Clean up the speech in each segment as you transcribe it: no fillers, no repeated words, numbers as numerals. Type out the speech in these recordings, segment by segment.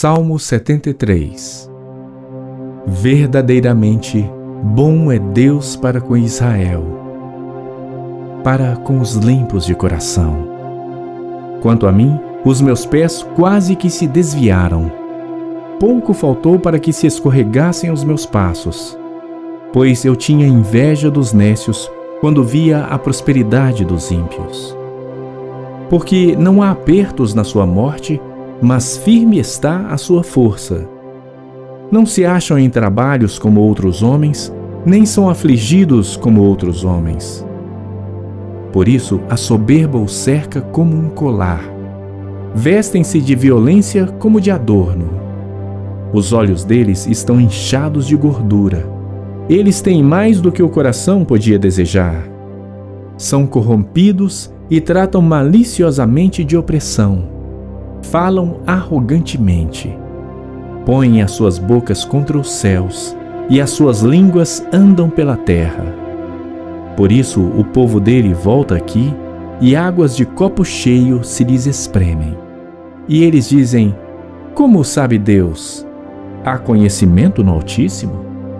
Salmo 73. Verdadeiramente, bom é Deus para com Israel, para com os limpos de coração. Quanto a mim, os meus pés quase que se desviaram. Pouco faltou para que se escorregassem os meus passos, pois eu tinha inveja dos nécios quando via a prosperidade dos ímpios. Porque não há apertos na sua morte, mas firme está a sua força. Não se acham em trabalhos como outros homens, nem são afligidos como outros homens. Por isso a soberba os cerca como um colar. Vestem-se de violência como de adorno. Os olhos deles estão inchados de gordura. Eles têm mais do que o coração podia desejar. São corrompidos e tratam maliciosamente de opressão. Falam arrogantemente. Põem as suas bocas contra os céus e as suas línguas andam pela terra. Por isso o povo dele volta aqui e águas de copo cheio se lhes espremem. E eles dizem: como sabe Deus? Há conhecimento no Altíssimo?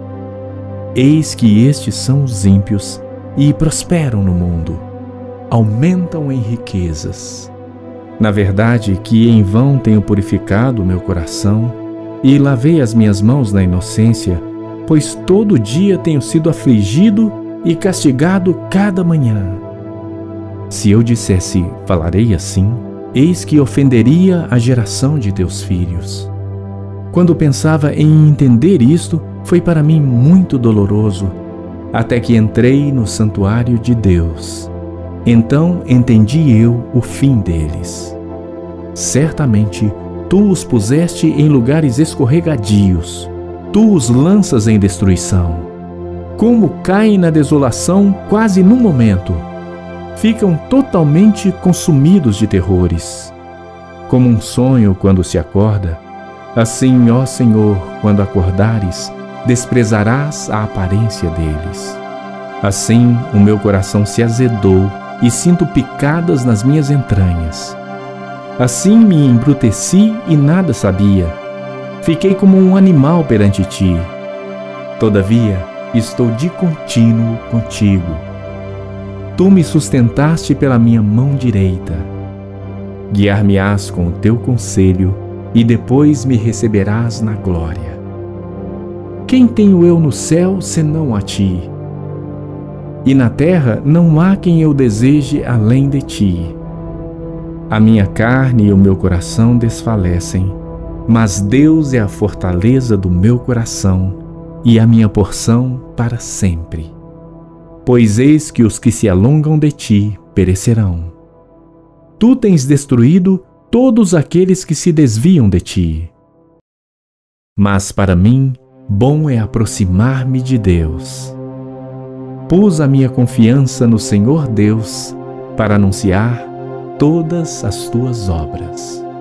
Eis que estes são os ímpios e prosperam no mundo, aumentam em riquezas. Na verdade, que em vão tenho purificado o meu coração e lavei as minhas mãos na inocência, pois todo dia tenho sido afligido e castigado cada manhã. Se eu dissesse, falarei assim, eis que ofenderia a geração de teus filhos. Quando pensava em entender isto, foi para mim muito doloroso, até que entrei no santuário de Deus. Então entendi eu o fim deles. Certamente, tu os puseste em lugares escorregadios, tu os lanças em destruição. Como caem na desolação quase num momento, ficam totalmente consumidos de terrores. Como um sonho quando se acorda, assim, ó Senhor, quando acordares, desprezarás a aparência deles. Assim, o meu coração se azedou e sinto picadas nas minhas entranhas. Assim me embruteci e nada sabia. Fiquei como um animal perante ti. Todavia, estou de contínuo contigo. Tu me sustentaste pela minha mão direita. Guiar-me-ás com o teu conselho e depois me receberás na glória. Quem tenho eu no céu senão a ti? E na terra não há quem eu deseje além de ti. A minha carne e o meu coração desfalecem, mas Deus é a fortaleza do meu coração e a minha porção para sempre. Pois eis que os que se alongam de ti perecerão. Tu tens destruído todos aqueles que se desviam de ti. Mas para mim, bom é aproximar-me de Deus. Pus a minha confiança no Senhor Deus para anunciar todas as tuas obras.